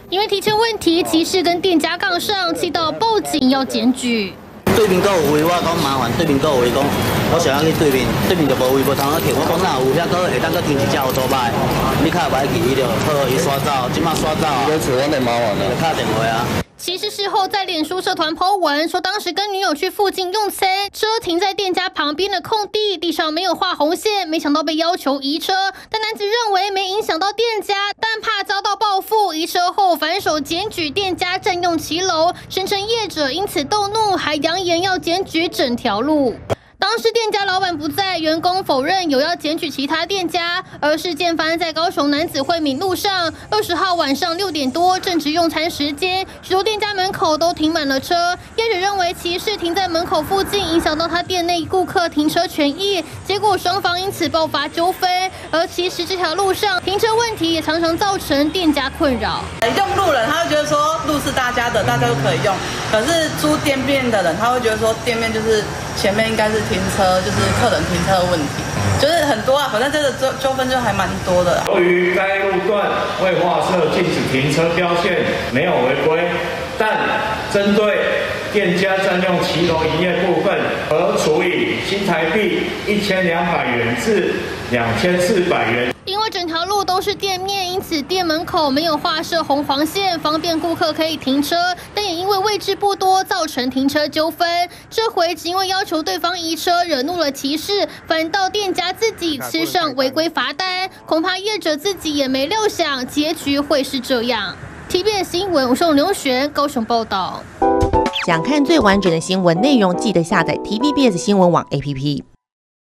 因为提车问题，骑士跟店家杠上，气到报警要检举。 对面阁有位，我讲麻烦。对面阁有位，讲我想要去对面就无位，无通好停。我讲哪有遐阁会当阁停一只乌组摆，你较歹去伊就好，伊刷走，即马刷走啊。你找我的麻烦了，打电话啊。 骑士事后在脸书社团 po 文说，当时跟女友去附近用餐，车停在店家旁边的空地，地上没有画红线，没想到被要求移车。但男子认为没影响到店家，但怕遭到报复，移车后反手检举店家占用骑楼，声称业者因此动怒，还扬言要检举整条路。 当时店家老板不在，员工否认有要检举其他店家，而事件发生在高雄男子惠民路上。20号晚上6点多，正值用餐时间，许多店家门口都停满了车。业者认为骑士停在门口附近，影响到他店内顾客停车权益，结果双方因此爆发纠纷。而其实这条路上停车问题也常常造成店家困扰。 用路人他会觉得说路是大家的，大家都可以用，可是租店面的人他会觉得说店面就是前面应该是停车，就是客人停车的问题，就是很多啊，反正这个纠纷就还蛮多的。 由于该路段未划设禁止停车标线，没有违规，但针对店家占用骑楼营业部分，而处以新台币1200元至2400元。 因为整条路都是店面，因此店门口没有画设红黄线，方便顾客可以停车。但也因为位置不多，造成停车纠纷。这回只因为要求对方移车，惹怒了骑士，反倒店家自己吃上违规罚单。恐怕业者自己也没料想，结局会是这样。TVBS 新闻，我是刘璇，高雄报道。 想看最完整的新闻内容，记得下载 TVBS 新闻网 APP。